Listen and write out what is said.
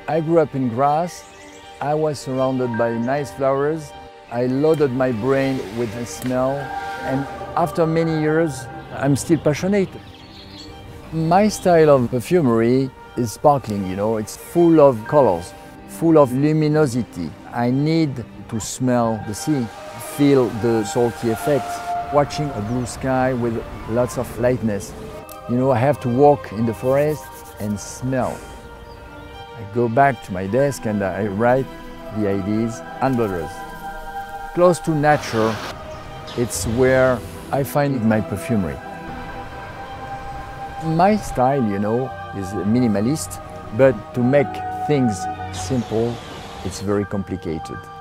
I grew up in Grasse. I was surrounded by nice flowers. I loaded my brain with the smell, and after many years, I'm still passionate. My style of perfumery is sparkling, it's full of colors, full of luminosity. I need to smell the sea, feel the salty effect, watching a blue sky with lots of lightness. I have to walk in the forest and smell. I go back to my desk and I write the ideas and letters. Close to nature, it's where I find my perfumery. My style, is minimalist, but to make things simple, it's very complicated.